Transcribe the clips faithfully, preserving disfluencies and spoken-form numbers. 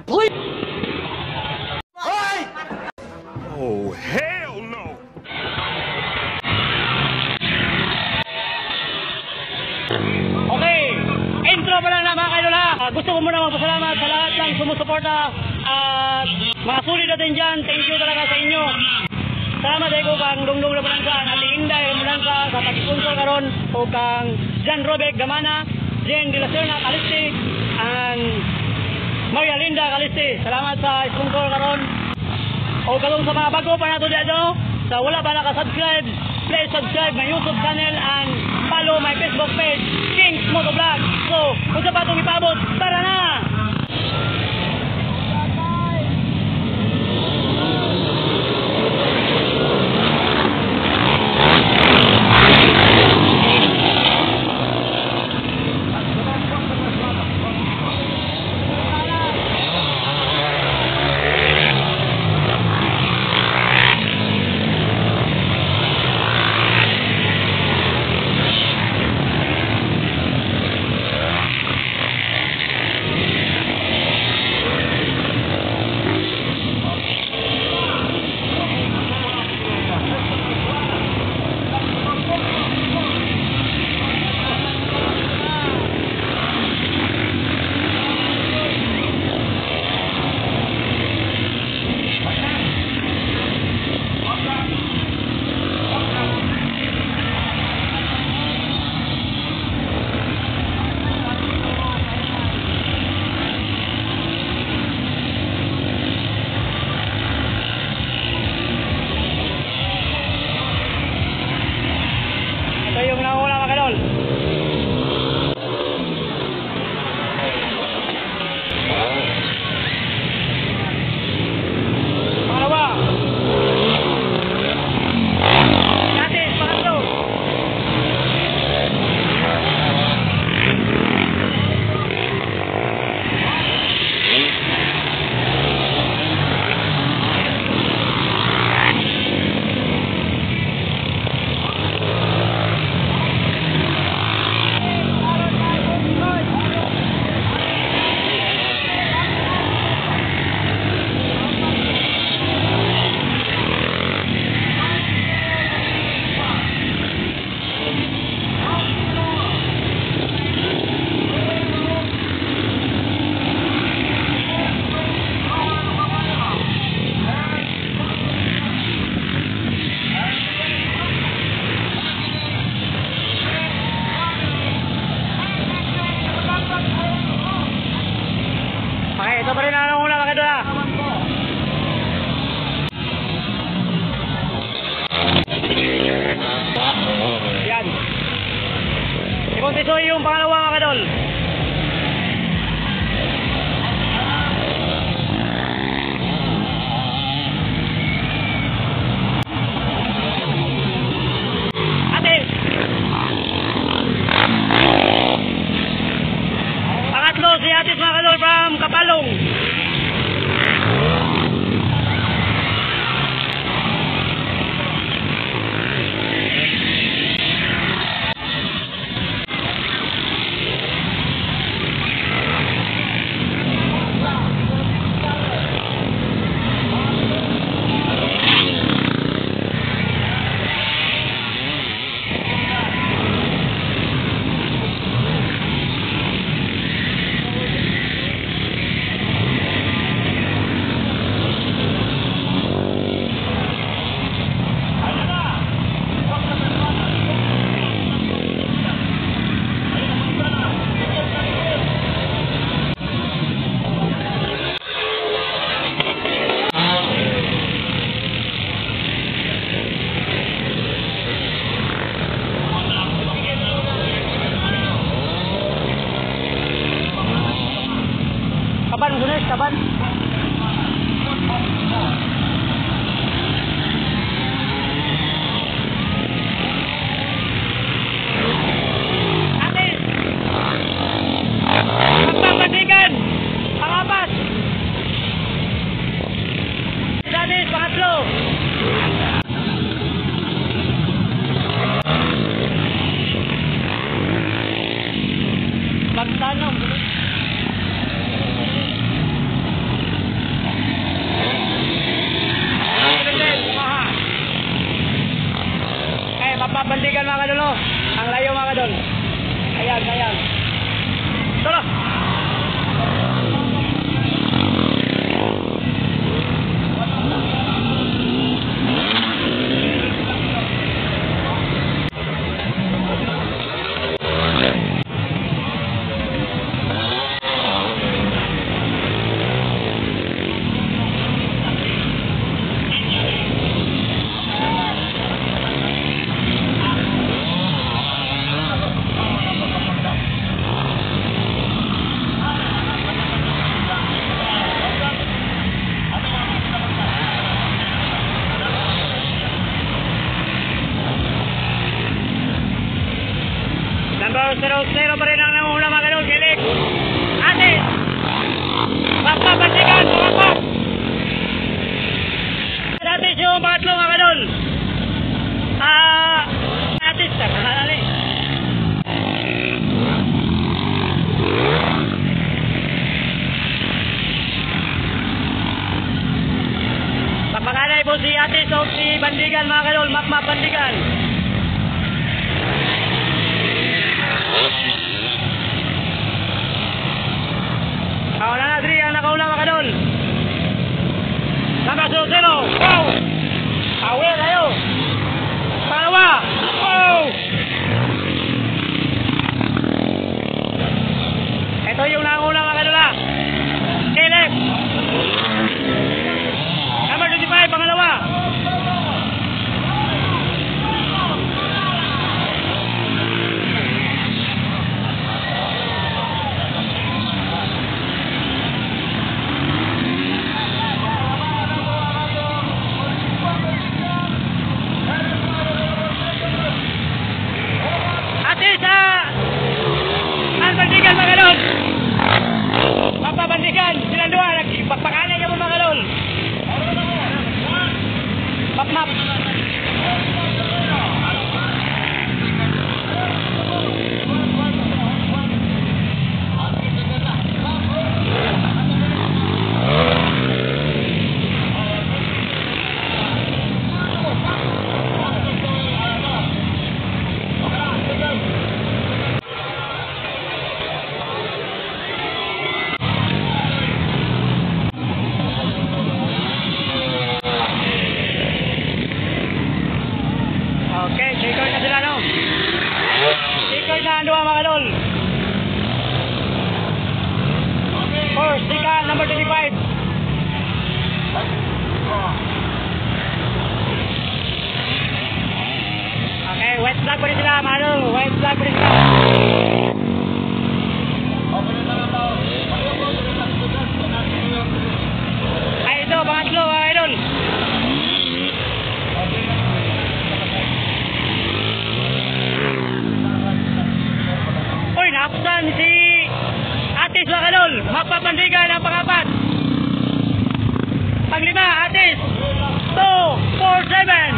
Please. Hey! Oh, hell no! Okay, intro pa lang na mga kaidol ha. Uh, gusto ko muna magpasalamat sa lahat ng sumusuporta at mga sulit natin dyan. Thank you talaga sa inyo. Salamat dahil ko kang Dungdung Labanangka, Ati Inday Labanangka sa pag-sponsor karon o kang Jan Robek Gamana, Jen De La Serna Calisti, and Maria Linda Calisti. Salamat sa sponsor karon. O kalong sa mga bago pa nato dito, sa wala pa naka-subscribe, please subscribe my YouTube channel and follow my Facebook page, Kings Motovlog. So, kung sa patong ipabot, tara na! Ito yung nauna mga kadol. Pangalawa. Natin, pangatlo. Okay, ito pa rin ang una mga kadol. Yan. Ikontisoy yung pangalawa mga kadol. Ate. Pangatlo si Atis mga kadol from Kapalong. Kaban, Sunes, kaban. Atis. Pagpapasigan. Pangapat. Atis, pangatlo. Magtanong. zero zero pa rin ang nangunguna mga kadol. Kilig. Atis. Magpapansikan, magpap. Atis yung pangatlo mga kadol. Ah, atis. Kakalali. Pagpakanay po si Atis o si Bandigan mga kadol. Magmap Bandigan. Kauna na, Dri, ang nakauna mga kadol. Number zero zero. Wow! Away tayo. Pangalawa. Wow! Ito yung nakauna mga kadol ha. Caleb. Number twenty-five, pangalawa. Silang dua, nagpagpakanay niya po mga kalol. Map-map. Okay, checker na sila, no? Checker na ang dua mga kalol. First, second, number twenty-five. Okay, white flag pa rin sila, mga kalol. White flag pa rin sila. Ay, ito, pangatlo, mga kalol. Naapsan si Atis mga kalol. Magpapandigan ang pangapat. Panglima, Atis. two, four, seven.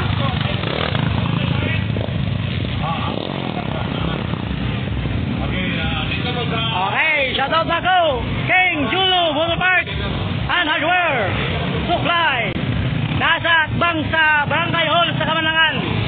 Okay, shoutout na ko. King Julu, Motor Parts and Hardware Supply. Nasa Atbang sa Barangay Hall sa Kamanangan.